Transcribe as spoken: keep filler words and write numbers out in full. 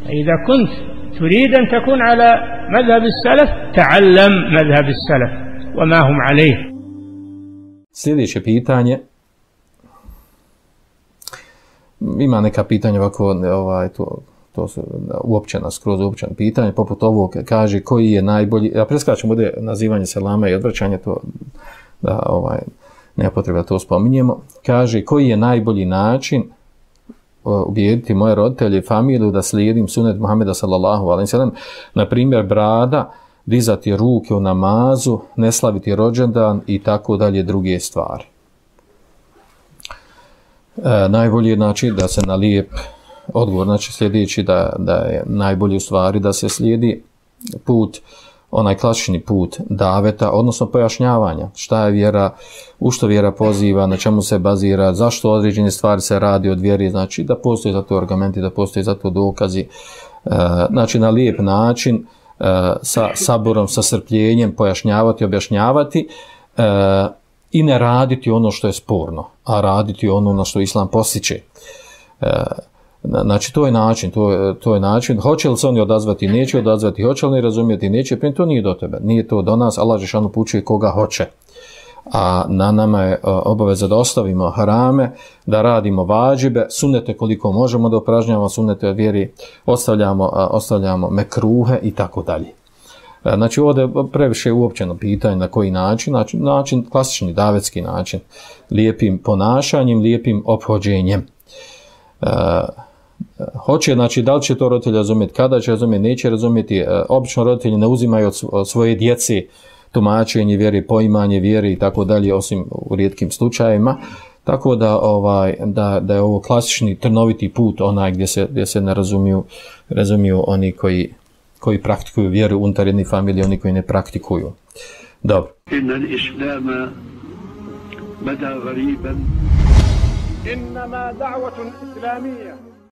إذا كنت تريد أن تكون على مذهب السلف تعلم مذهب السلف وما هم عليه. Sljedeće pitanje, ima neka pitanja ovako, ovaj, to, to su uopćena, skroz uopćena pitanja, poput ovog, kaže koji je najbolji, ja preskačem ovdje nazivanje selama i odvraćanje, to da ovaj, nema potrebe da to spominjemo, kaže koji je najbolji način ubijediti moje roditelje i familiju da slijedim sunet Muhameda sallallahu alejhi ve sellem, na primjer brada, dizati ruke u namazu, ne slaviti rođendan i tako dalje druge stvari. E, najbolji je znači da se na lijep odgovor, znači sljedeći da, da je najbolji u stvari da se slijedi put, onaj klasični put daveta, odnosno pojašnjavanja šta je vjera, u što vjera poziva, na čemu se bazira, zašto određene stvari se radi od vjeri, znači da postoje za to argumenti, da postoje za to dokazi, e, znači na lijep način, e, sa saborom, sa strpljenjem pojašnjavati, objašnjavati e, i ne raditi ono što je sporno, a raditi ono na što Islam postiče. E, Znači, to je način, to je, to je način. Hoće li se oni odazvati, neće odazvati, hoće li oni razumjeti, neće, prije to nije do tebe, nije to do nas, Allah dželešanu upućuje koga hoće. A na nama je obaveza da ostavimo harame, da radimo vađibe, sunnete koliko možemo, da upražnjavamo sunnete od vjeri, ostavljamo, ostavljamo mekruhe i tako dalje. Znači, ovdje je previše uopćeno pitanje na koji način, znači, način, klasični davetski način, lijepim ponašanjem, lijepim ophođenjem. Uh, hoće, znači, da li će to roditelj razumjeti, kada će razumjeti, neće razumjeti. Uh, obično roditelji ne uzimaju od, od svoje djece tumačenje vjere, poimanje vjere i tako dalje, osim u rijetkim slučajevima. Tako da, ovaj, da, da je ovo klasični trnoviti put, onaj gdje se, gdje se ne razumiju, razumiju oni koji, koji praktikuju vjeru unutar jedne familije, oni koji ne praktikuju. Dobro. Inna al-islama bada ghariban. إنما دعوة إسلامية